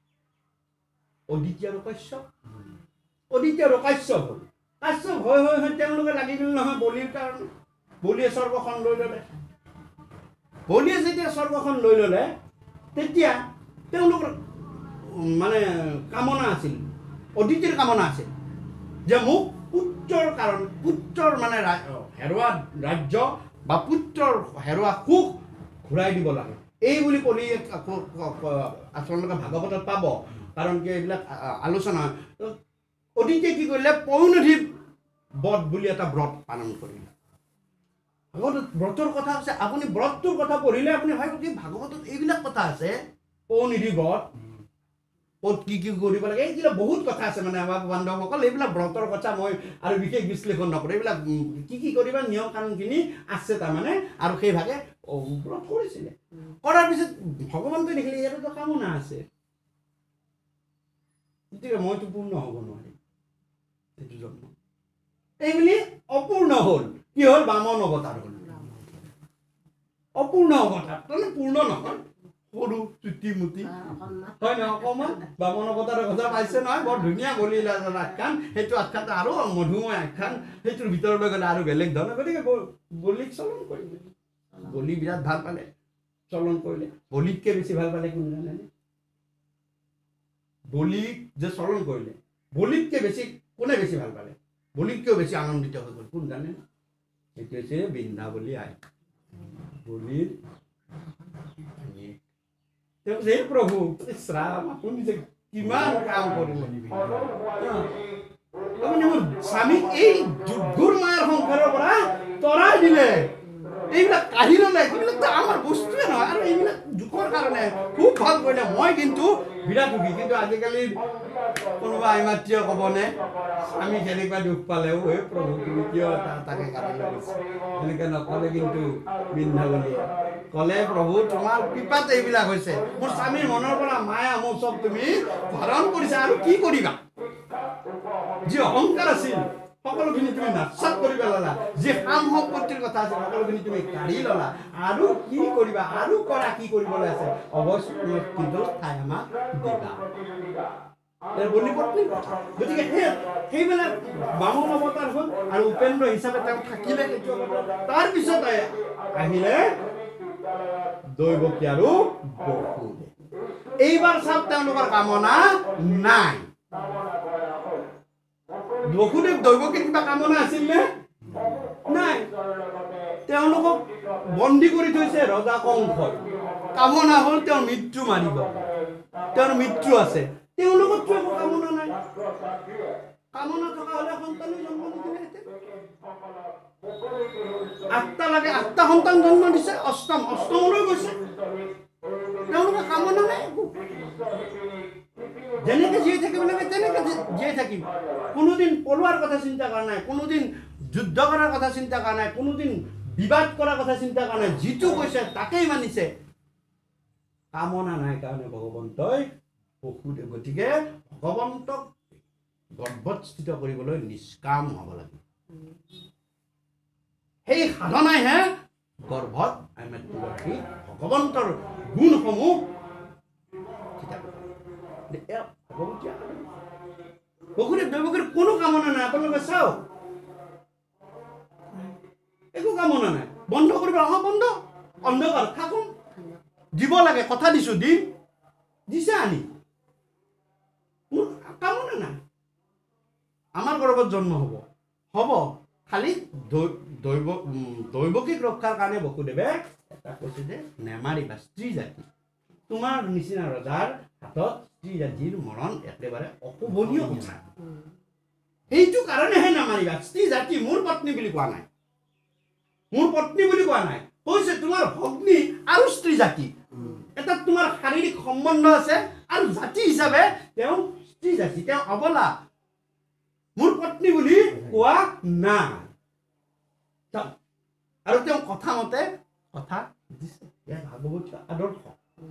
অদিতি আৰু কাশ্যপ, অদিতি আৰু কাশ্যপ হ'ল। কাশ্যপ হৈ হৈ হৈ তেওঁলোকে লাগি গ'ল নহয় বলিৰ কাৰণে। বলিয়ে স্বৰ্গখন লৈ ল'লে। বলিয়ে যেতিয়া স্বৰ্গখন লৈ ল'লে তেতিয়া তেওঁলোকৰ মানে কামনা আছিল, অদিতিৰ কামনা আছিল যে মোক পুত্ৰৰ কাৰণ পুত্ৰৰ মানে হেৰুৱা ৰাজ্য বা পুত্ৰৰ হেৰুৱা সুখ ঘূৰাই দিব লাগে। এই বুলি পলি আচলতে ভাগৱতত পাব, কাৰণ কি এইবিলাক আলোচনা। অদিতিয়ে কি কৰিলে? পৌনধি ব্ৰত বুলি এটা ব্ৰত পালন কৰিলে। ভাগৱতত ব্ৰতৰ কথা আছে। আপুনি ব্ৰতটোৰ কথা পঢ়িলে আপুনি ভাবিব কি ভাগৱতত এইবিলাক কথা আছে। পৌনধি ব্ৰত ক'ত কি কি কৰিব লাগে, এইবিলাক বহুত কথা আছে। মানে আমাৰ বান্ধৱসকল এইবিলাক ব্ৰতৰ কথা মই আৰু বিশেষ বিশ্লেষণ নকৰোঁ। এইবিলাক কি কি কৰিবা নিয়ম কানুনখিনি আছে তাৰমানে, আৰু সেইভাগে ব্ৰত কৰিছিলে। কৰাৰ পিছত ভগৱন্তই দেখিলে ইয়াতো কামনা আছে, গতিকে মইতো পূৰ্ণ হ'ব নোৱাৰিম এইটো জন্ম। এই বুলি অপূৰ্ণ হ'ল। কি হ'ল? বামন অৱতাৰ হ'ল। অপূৰ্ণ অৱতাৰ তাৰমানে পূৰ্ণ নহয়, সৰু চুটি মুটি হয় নহয়, অকণমান। বামন অৱতাৰৰ কথা পাইছে নহয়, বৰ ধুনীয়া বলি আখ্যান। সেইটো আখ্যানটো আৰু মধুময় আখ্যান, সেইটোৰ ভিতৰলৈ গ'লে আৰু বেলেগ ধৰণৰ। গতিকে বলিক চলন কৰিলে। বলি বিৰাট ভাল পালে, চলন কৰিলে। বলিতকৈ বেছি ভাল পালে কোন জানেনে? বলিক যে চলন কৰিলে, বলিতকৈ বেছি কোনে বেছি ভাল পালে? বলিতকৈও বেছি আনন্দিত হৈ গ'ল কোন জানে? সেইটো হৈছে বৃন্দাবলী আই। বলিৰ প্ৰভু ইছৰাম আপুনি যে কিমান কাম কৰিলে। আপুনি মোৰ স্বামীক এই যুদ্ধৰ মায়াৰ সংসাৰৰ পৰা তৰাই দিলে এইবিলাক কাঢ়ি ল'লে এইবিলাকতো আমাৰ বস্তুৱে নহয় আৰু এইবিলাক দুখৰ কাৰণে খুব ভাল কৰিলে মই কিন্তু বিৰাট সুখী কিন্তু আজিকালি কোনোবা আইমাতৃয়ে ক'বনে আমি কেনেকুৱা দুখ পালেও এই প্ৰভু তুমি কিয় তাকে কাঢ়ি লৈ গৈছে এনেকৈ নক'লে কিন্তু বৃন্দাবনীয়ে ক'লে প্ৰভু তোমাৰ কৃপাত এইবিলাক হৈছে মোৰ স্বামীৰ মনৰ পৰা মায়া মোৰ চব তুমি হৰণ কৰিছা আৰু কি কৰিবা যি অহংকাৰ আছিল সকলোখিনি তুমি নাচাত কৰি পেলালা যি কাম সম্পত্তিৰ কথা আছিল সকলোখিনি তুমি কাঢ়ি ল'লা আৰু কি কৰিবা আৰু কৰা কি কৰিবলৈ আছে অৱশ্যে কিন্তু ঠাই আমাক দিবা বলি পত্নীৰ কথা গতিকে সেই সেইবিলাক বামন অৱতাৰ হ'ল আৰু উপেন্দ্ৰ হিচাপে তেওঁ থাকিলে সেইটো তাৰপিছত আহিলে দৈৱকী আৰু বসুদেৱ এইবাৰ চাওক তেওঁলোকৰ কামনা নাই বসুদেৱ দৈৱকীৰ কিবা কামনা আছিল নে নাই তেওঁলোকক বন্দী কৰি থৈছে ৰজা কংসই কামনা হ'ল তেওঁৰ মৃত্যু মাৰিব তেওঁৰ মৃত্যু আছে তেওঁলোকতো একো কামনা নাই কামনা থকা হ'লে সন্তানো জন্ম নিদিলেহেঁতেন আঠটা লাগে আঠটা সন্তান জন্ম দিছে অষ্টম অষ্টমলৈ গৈছে তেওঁলোকৰ কামনা নাই একো যেনেকে জীয়াই থাকিব লাগে তেনেকে জীয়াই থাকিম কোনোদিন পলোৱাৰ কথা চিন্তা কৰা নাই কোনোদিন যুদ্ধ কৰাৰ কথা চিন্তা কৰা নাই কোনোদিন বিবাদ কৰাৰ কথা চিন্তা কৰা নাই যিটো কৈছে তাকেই মানিছে কামনা নাই কাৰণে ভগৱন্তই বসুদেৱ গতিকে ভগৱন্তক গৰ্ভত স্থিত কৰিবলৈ নিষ্কাম হ'ব লাগে সেই সাধনাইহে গৰ্ভত আমি ভগৱন্তৰ গুণসমূহ বসুদেৱ দৈৱকীৰ কোনো কামনা নাই আপোনালোকে চাওক একো কামনা নাই বন্ধ কৰিব অহা বন্ধ অন্ধকাৰ থাকোঁ দিব লাগে কথা দিছো দিম দিছে আনি মোৰ কামনা নাই আমাৰ গৰ্ভত জন্ম হ'ব হ'ব খালি দৈৱ দৈৱকীক ৰক্ষাৰ কাৰণে বসুদেৱে এটা কৈছে যে নেমাৰিবা স্ত্ৰী জাতি তোমাৰ নিচিনা ৰজাৰ হাতত স্ত্ৰী জাতিৰ মৰণ একেবাৰে অশোভনীয় কথা সেইটো কাৰণেহে নামাৰিবা স্ত্ৰী জাতি মোৰ পত্নী বুলি কোৱা নাই মোৰ পত্নী বুলি কোৱা নাই কৈছে তোমাৰ ভগ্নী আৰু স্ত্ৰী জাতি এটা তোমাৰ শাৰীৰিক সম্বন্ধ আছে আৰু জাতি হিচাপে তেওঁ স্ত্ৰী জাতি তেওঁ অবলা মোৰ পত্নী বুলি কোৱা নাই আৰু তেওঁ কথা মতে কথা দিছে ইয়াৰ ভাগৱতীয় আদৰ্শ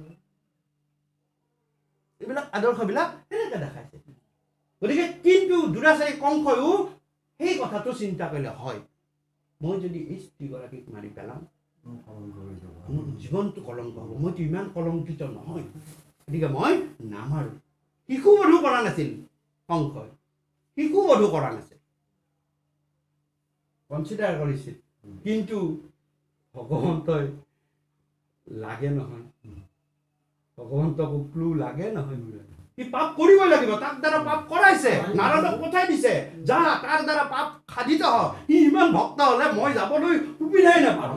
এইবিলাক আদৰ্শবিলাক এনেকৈ দেখাইছে গতিকে কিন্তু দুৰাচাৰী কংসয়ো সেই কথাটো চিন্তা কৰিলে হয় মই যদি এই স্ত্ৰীগৰাকীক মাৰি পেলাম মোৰ জীৱনটো কলংক হ'ব মইতো ইমান কলংকিত নহয় গতিকে মই নামাৰো শিশুবধূ কৰা নাছিল কংসই শিশুবধূ কৰা নাছিল কনচিডাৰ কৰিছিল কিন্তু ভগৱন্তই লাগে নহয় ভগৱন্তকো ক্লু লাগে নহয় সি পাপ কৰিবই লাগিব তাক দ্বাৰা পাপ কৰাইছে নাৰদক পঠাই দিছে যা তাৰ দ্বাৰা পাপ খাদিত হ সি ইমান ভক্ত হলে মই যাবলৈ সুবিধাই নাপাওঁ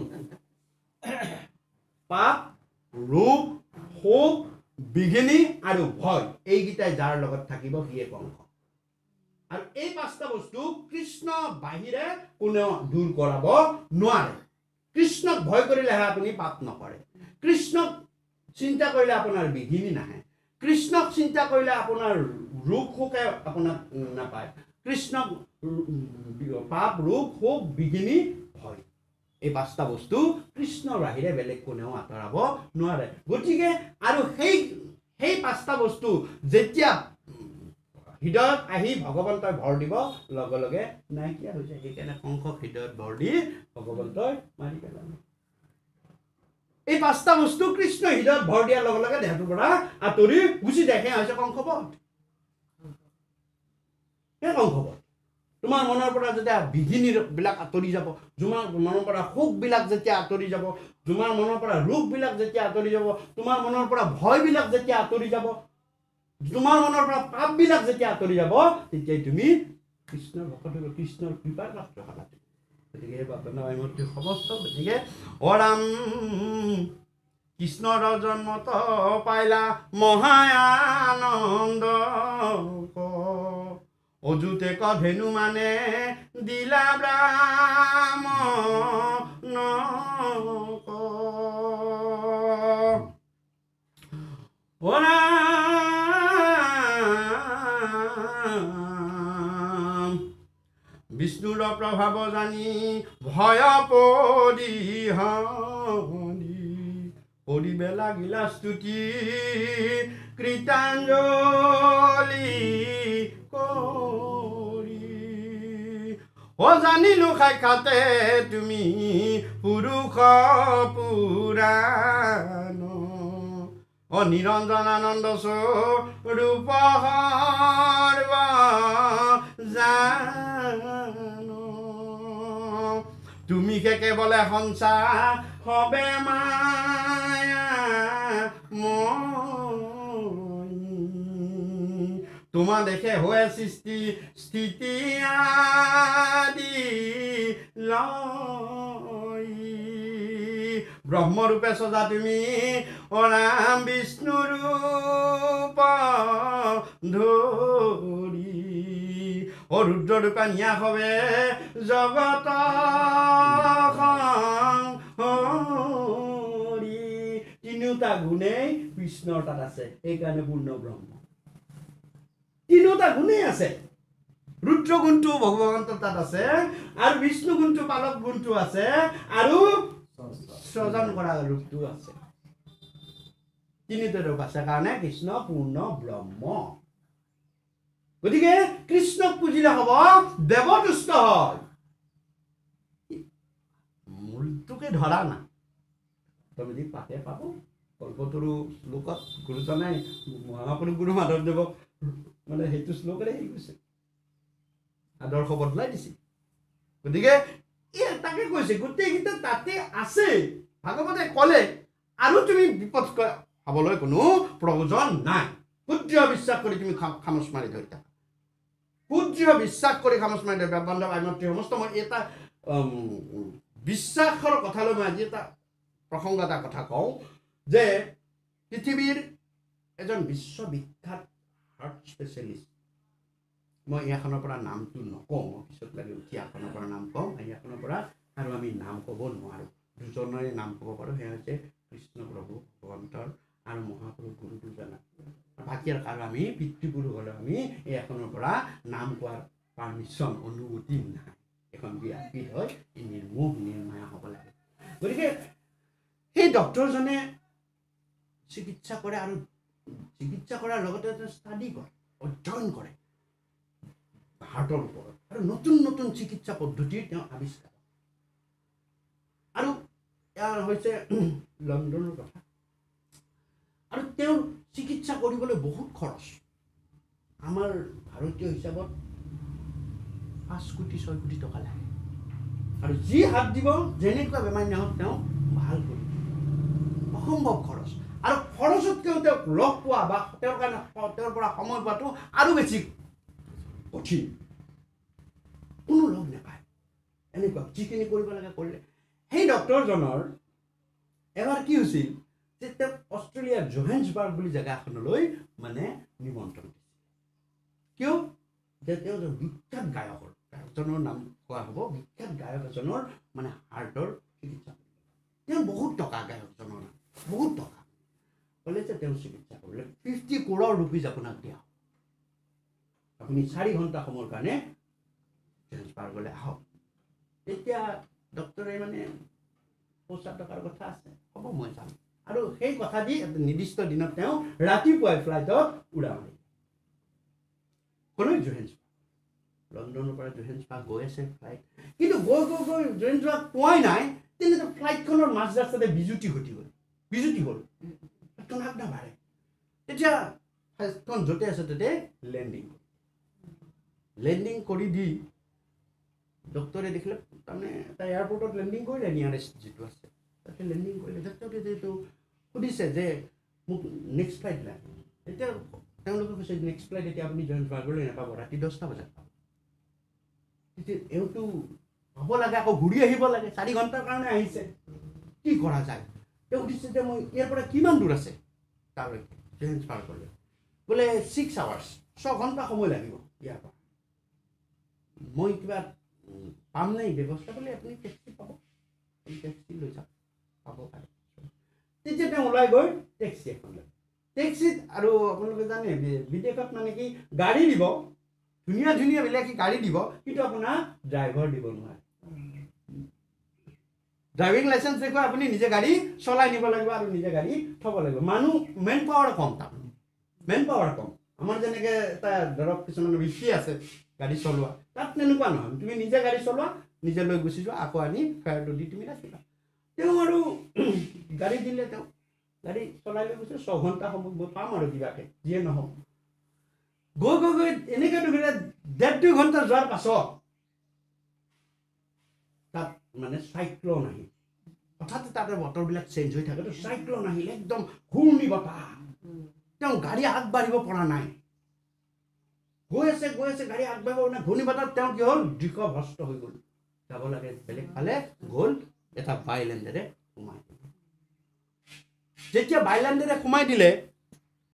পাপ ৰোগ শোক বিঘিনি আৰু ভয় এইকেইটাই যাৰ লগত থাকিব সিয়ে কংস আৰু এই পাঁচটা বস্তু কৃষ্ণ বাহিৰে কোনেও দূৰ কৰাব নোৱাৰে কৃষ্ণক ভয় কৰিলেহে আপুনি পাপ নকৰে কৃষ্ণক চিন্তা কৰিলে আপোনাৰ বিঘিনি নাহে কৃষ্ণক চিন্তা কৰিলে আপোনাৰ ৰোগ শোকে আপোনাক নাপায় কৃষ্ণক পাপ ৰোগ শোক বিঘিনি ভয় এই পাঁচটা বস্তু কৃষ্ণৰ বাহিৰে বেলেগ কোনেও আঁতৰাব নোৱাৰে গতিকে আৰু সেই সেই পাঁচটা বস্তু যেতিয়া হৃদয়ত আহি ভগৱন্তই ভৰ দিব লগে লগে নাইকিয়া হৈ যায় সেইকাৰণে কংসক হৃদয়ত ভৰ দি ভগৱন্তই মাৰি পেলালে এই পাঁচটা বস্তু কৃষ্ণ হৃদয়ত ভৰ দিয়াৰ লগে লগে দেহটোৰ পৰা আঁতৰি গুচি যায় সেয়া হৈছে কংসবধ সেই কংসবধ তোমাৰ মনৰ পৰা যেতিয়া বিঘিনিবিলাক আঁতৰি যাব তোমাৰ মনৰ পৰা শোকবিলাক যেতিয়া আঁতৰি যাব তোমাৰ মনৰ পৰা ৰোগবিলাক যেতিয়া আঁতৰি যাব তোমাৰ মনৰ পৰা ভয়বিলাক যেতিয়া আঁতৰি যাব তোমাৰ মনৰ পৰা পাপবিলাক যেতিয়া আঁতৰি যাব তেতিয়াই তুমি কৃষ্ণৰ ভকত হ'ব কৃষ্ণৰ কৃপাৰ পাত্ৰ হ'বা গতিকে বাপনামূৰ্তি সমস্ত গতিকে অৰাম কৃষ্ণৰ জন্মত পাইলা মহায়ানন্দ অযুতে কধেনু মানে দিলা ব্ৰাহ্মণ বিষ্ণুৰ প্ৰভাৱ জানি ভয় পৰিহৰি কৰিবে লাগিলা স্তুতি কৃতাঞ্জলি কৰি অ জানিলো সাক্ষাতে তুমি পুৰুষ পুৰাণ অ নিৰঞ্জন আনন্দ স্বৰূপ সৰ্ব জানো তুমি কে কেৱলে সঞ্চাৰ হবে মায়া তোমাৰ দেখে হৈ সৃষ্টি স্থিতি আদি লয় ব্ৰহ্মৰূপে সজা তুমি অৰাম বিষ্ণু ৰূপ ধৰি অ ৰুদ্ৰৰূপে নিয়া হবে জগত হৰি তিনিওটা গুণেই কৃষ্ণৰ তাত আছে সেইকাৰণে পূৰ্ণ ব্ৰহ্ম তিনিওটা গুণেই আছে ৰুদ্ৰ গুণটো ভগৱন্তৰ তাত আছে আৰু বিষ্ণু গুণটো পালক গুণটো আছে আৰু সৃজন কৰা ৰূপটো আছে তিনিটা ৰূপ আছে কাৰণে কৃষ্ণ পূৰ্ণ ব্ৰহ্ম গতিকে কৃষ্ণক পুজিলে হ'ব দেৱতুষ্ট হয় মূলটোকে ধৰা না তুমি পাতে পাব কল্পতৰু শ্লোকত গুৰুজনে মহাপুৰুষ গুৰু মাধৱদেৱক মানে সেইটো শ্লোকেৰে হেৰি কৈছে আদৰ্শ বদলাই দিছে গতিকে এই তাকে কৈছে গোটেইকেইটা তাতে আছে ভাগৱতে ক'লে আৰু তুমি বিপদ হ'বলৈ কোনো প্ৰয়োজন নাই শুদ্ধ বিশ্বাস কৰি তুমি খামোচ মাৰি ধৰি থাকা শুদ্ধ বিশ্বাস কৰি খামোচ মাৰি ধৰি বান্ধৱ আইমত্ৰী সমস্ত মই এটা বিশ্বাসৰ কথালৈ মই আজি এটা প্ৰসংগ এটা কথা কওঁ যে পৃথিৱীৰ এজন বিশ্ববিখ্যাত হাৰ্ট স্পেচিয়েলিষ্ট মই ইয়াখনৰ পৰা নামটো নকওঁ পিছত লাগে উঠি ইয়াখনৰ পৰা নাম কওঁ ইয়াখনৰ পৰা আৰু আমি নাম ক'ব নোৱাৰোঁ দুজনৰে নাম ক'ব পাৰোঁ সেয়া হৈছে কৃষ্ণ প্ৰভু ভগৱন্তৰ আৰু মহাপুৰুষ গুৰু দুজনা বাকী আৰু আমি পিতৃগুৰু হ'লেও আমি ইয়াখনৰ পৰা নাম কোৱাৰ পাৰ্মিশ্যন অনুমতি নাই এখন ব্যাপী হয় ই নিৰ্মোহ নিৰ্মায়া হ'ব লাগে গতিকে সেই ডক্টৰজনে চিকিৎসা কৰে আৰু চিকিৎসা কৰাৰ লগতে ষ্টাডি কৰে অধ্যয়ন কৰে হাৰ্টৰ ওপৰত আৰু নতুন নতুন চিকিৎসা পদ্ধতিৰ তেওঁ আৱিষ্কাৰ আৰু ইয়াৰ হৈছে লণ্ডনৰ কথা আৰু তেওঁৰ চিকিৎসা কৰিবলৈ বহুত খৰচ আমাৰ ভাৰতীয় হিচাপত পাঁচ কোটি ছয় কোটি টকা লাগে আৰু যি হাত দিব যেনেকুৱা বেমাৰী নহওক তেওঁ ভাল কৰি অসম্ভৱ খৰচ আৰু খৰচতকৈও তেওঁক লগ পোৱা বা তেওঁৰ কাৰণে তেওঁৰ পৰা সময় পোৱাটো আৰু বেছি কঠিন কোনো লগ নাপায় এনেকুৱা যিখিনি কৰিব লাগে কৰিলে সেই ডক্টৰজনৰ এবাৰ কি হৈছিল যে তেওঁ অষ্ট্ৰেলিয়াৰ জোহেন্সবাৰ্গ বুলি জেগা এখনলৈ মানে নিমন্ত্ৰণ দিছিল কিয় যে তেওঁ এজন বিখ্যাত গায়কৰ গায়কজনৰ নাম কোৱা হ'ব বিখ্যাত গায়ক এজনৰ মানে হাৰ্টৰ চিকিৎসা তেওঁ বহুত টকা গায়কজনৰ নাম বহুত টকা ক'লে যে তেওঁ চিকিৎসা কৰিলে ফিফটি কৰোৰ ৰুপিজ আপোনাক দিয়া আপুনি চাৰি ঘণ্টা সময়ৰ কাৰণে জোহেন্সবাৰ্গলৈ আহক তেতিয়া ডক্টৰে মানে পইচা টকাৰ কথা আছে হ'ব মই যাম আৰু সেই কথা দি এটা নিৰ্দিষ্ট দিনত তেওঁ ৰাতিপুৱাই ফ্লাইটত উৰা মাৰিলে কোনো জোহেন্সবাৰ্গ লণ্ডনৰ পৰা জোহেন্সবাৰ্গ গৈ আছে ফ্লাইট কিন্তু গৈ গৈ গৈ জোহেন্সবাৰ্গ পোৱাই নাই তেনেকৈ ফ্লাইটখনৰ মাজ ৰাস্তাতে বিজুতি ঘটি গ'ল বিজুতি হ'ল ফ্লাইটখন আগ নাবাঢ়ে তেতিয়া ফ্লাইটখন য'তে আছে তাতে লেণ্ডিং লেণ্ডিং কৰি দি ডক্টৰে দেখিলে তাৰমানে এটা এয়াৰপৰ্টত লেণ্ডিং কৰিলে নিয়াৰেষ্ট যিটো আছে তাতে লেণ্ডিং কৰিলে ডক্টৰে যিটো সুধিছে যে মোক নেক্সট ফ্লাইট লাগে এতিয়া তেওঁলোকে কৈছে নেক্সট ফ্লাইট এতিয়া আপুনি জোহেন্সবাৰ্গলৈ নাপাব ৰাতি দহটা বজাত পাব তেতিয়া এওঁতো হ'ব লাগে আকৌ ঘূৰি আহিব লাগে চাৰি ঘণ্টাৰ কাৰণে আহিছে কি কৰা যায় তেওঁ সুধিছে যে মই ইয়াৰ পৰা কিমান দূৰ আছে তালৈকে জোহেন্সবাৰ্গলৈ বোলে ছিক্স আৱাৰ্ছ ছঘণ্টা সময় লাগিব ইয়াৰ পৰা মই কিবা পাম নাই ব্যৱস্থা বুলি আপুনি টেক্সি পাব, টেক্সি লৈ যাওক পাব পাৰে। তেতিয়া তেওঁ ওলাই গৈ টেক্সি এখন লয়। টেক্সিত আৰু আপোনালোকে জানে বিদেশত মানে কি গাড়ী দিব, ধুনীয়া ধুনীয়া বিলাকে গাড়ী দিব, কিন্তু আপোনাৰ ড্ৰাইভাৰ দিব নোৱাৰে। ড্ৰাইভিং লাইচেন্স দেখুৱাই আপুনি নিজে গাড়ী চলাই নিব লাগিব আৰু নিজে গাড়ী থ'ব লাগিব। মানুহ মেন পাৱাৰ কম, তাত মেন পাৱাৰ কম। আমাৰ যেনেকৈ এটা ধৰক কিছুমান বেছি আছে গাড়ী চলোৱা, তাত তেনেকুৱা নহয়। তুমি নিজে গাড়ী চলোৱা, নিজে লৈ গুচি যোৱা, আকৌ আনি ফেয়াৰটো দি তুমি ৰাখিবা। তেওঁ আৰু গাড়ী দিলে, তেওঁ গাড়ী চলাই লৈ গৈছে। ছঘণ্টা সময় মই পাম আৰু কিবাকে যিয়ে নহওক। গৈ গৈ গৈ এনেকৈ দুঘণ্টা ডেৰ দুই ঘণ্টা যোৱাৰ পাছত তাত মানে চাইক্লন আহিল। হঠাৎ তাতে বতৰবিলাক চেঞ্জ হৈ থাকে, চাইক্লন আহিলে একদম ঘূৰ্ণি বতাহ। তেওঁ গাড়ী আগবাঢ়িব পৰা নাই, গৈ আছে গৈ আছে গাড়ী আগবাঢ়িব পৰা নাই। ঘূৰ্ণি বতাহত তেওঁ কি হ'ল, দিশভ্ৰষ্ট হৈ গ'ল। যাব লাগে বেলেগ ফালে গ'ল, এটা বাইলেণ্ডেৰে সোমাই দিলে। যেতিয়া বাইলেণ্ডেৰে সোমাই দিলে